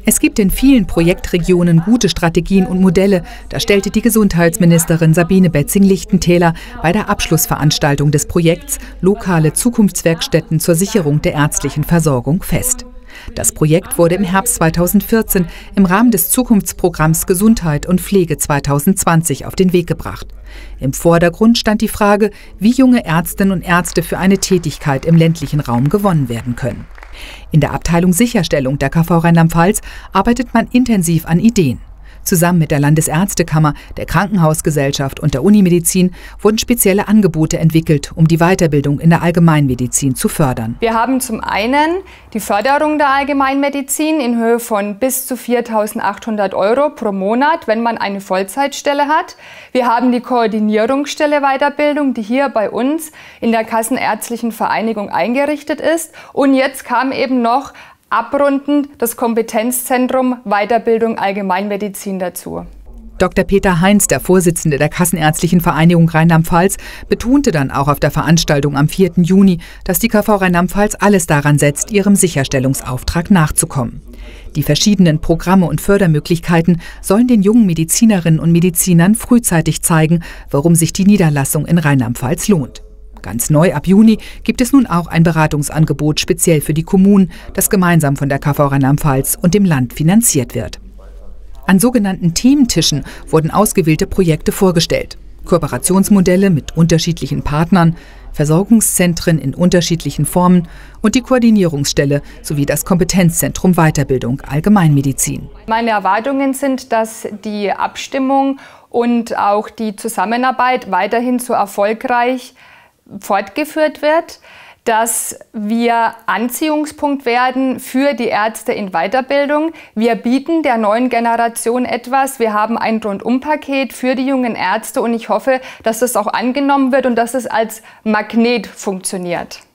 Es gibt in vielen Projektregionen gute Strategien und Modelle, das stellte die Gesundheitsministerin Sabine Betzing-Lichtentäler bei der Abschlussveranstaltung des Projekts Lokale Zukunftswerkstätten zur Sicherung der ärztlichen Versorgung fest. Das Projekt wurde im Herbst 2014 im Rahmen des Zukunftsprogramms Gesundheit und Pflege 2020 auf den Weg gebracht. Im Vordergrund stand die Frage, wie junge Ärztinnen und Ärzte für eine Tätigkeit im ländlichen Raum gewonnen werden können. In der Abteilung Sicherstellung der KV Rheinland-Pfalz arbeitet man intensiv an Ideen. Zusammen mit der Landesärztekammer, der Krankenhausgesellschaft und der Unimedizin wurden spezielle Angebote entwickelt, um die Weiterbildung in der Allgemeinmedizin zu fördern. Wir haben zum einen die Förderung der Allgemeinmedizin in Höhe von bis zu 4.800 € pro Monat, wenn man eine Vollzeitstelle hat. Wir haben die Koordinierungsstelle Weiterbildung, die hier bei uns in der Kassenärztlichen Vereinigung eingerichtet ist. Und jetzt kam eben noch abrundend das Kompetenzzentrum Weiterbildung Allgemeinmedizin dazu. Dr. Peter Heinz, der Vorsitzende der Kassenärztlichen Vereinigung Rheinland-Pfalz, betonte dann auch auf der Veranstaltung am 4. Juni, dass die KV Rheinland-Pfalz alles daran setzt, ihrem Sicherstellungsauftrag nachzukommen. Die verschiedenen Programme und Fördermöglichkeiten sollen den jungen Medizinerinnen und Medizinern frühzeitig zeigen, warum sich die Niederlassung in Rheinland-Pfalz lohnt. Ganz neu ab Juni gibt es nun auch ein Beratungsangebot speziell für die Kommunen, das gemeinsam von der KV Rheinland-Pfalz und dem Land finanziert wird. An sogenannten Thementischen wurden ausgewählte Projekte vorgestellt. Kooperationsmodelle mit unterschiedlichen Partnern, Versorgungszentren in unterschiedlichen Formen und die Koordinierungsstelle sowie das Kompetenzzentrum Weiterbildung Allgemeinmedizin. Meine Erwartungen sind, dass die Abstimmung und auch die Zusammenarbeit weiterhin so erfolgreich fortgeführt wird, dass wir Anziehungspunkt werden für die Ärzte in Weiterbildung. Wir bieten der neuen Generation etwas. Wir haben ein Rundumpaket für die jungen Ärzte und ich hoffe, dass das auch angenommen wird und dass es als Magnet funktioniert.